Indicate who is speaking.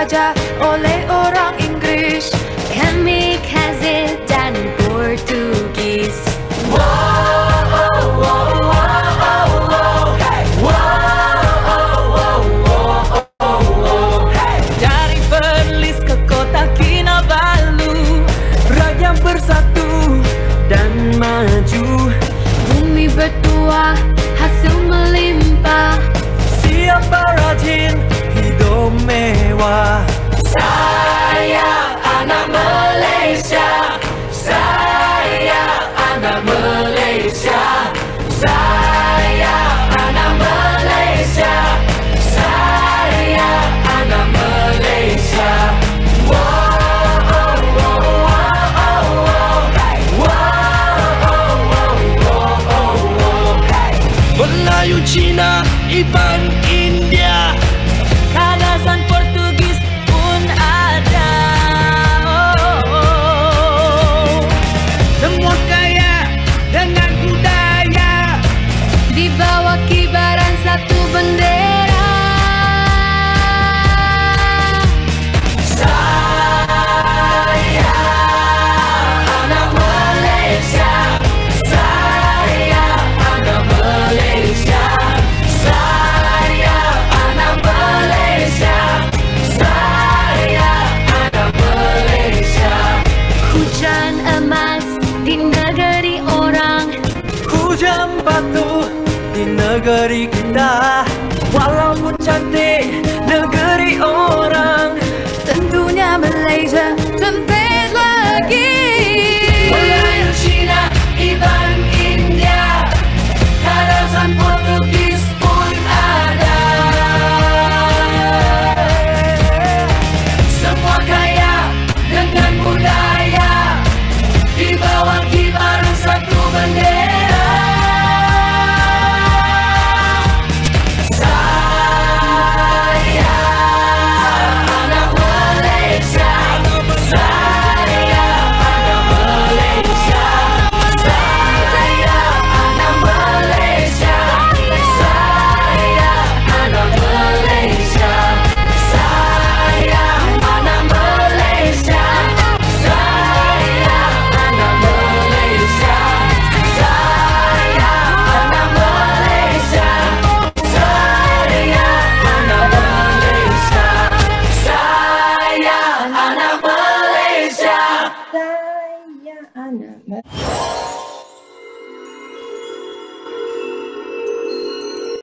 Speaker 1: dijajah oleh orang Inggris.
Speaker 2: Kami Kazakh dan Portugis.
Speaker 3: Dari Perlis ke kota Kinabalu, rakyat bersatu dan maju.
Speaker 2: Bumi bertuah, hasil melimpah.
Speaker 3: Siapa rajin, hidup mewah.
Speaker 1: Saya anak Malaysia, saya anak Malaysia, saya anak Malaysia, saya anak Malaysia.
Speaker 3: Melayu, Cina, Iban, India, Kanasan, Portugis pun ada. Semua kaya dengan budaya,
Speaker 2: Di bawah kibaran satu bendera.
Speaker 1: Saya anak Malaysia, saya anak Malaysia, saya anak Malaysia, saya anak Malaysia.
Speaker 2: Hujan emas di negeri orang.
Speaker 3: hujan batu di negeri kita. Walaupun cantik negeri orang,
Speaker 1: Tentunya Malaysia,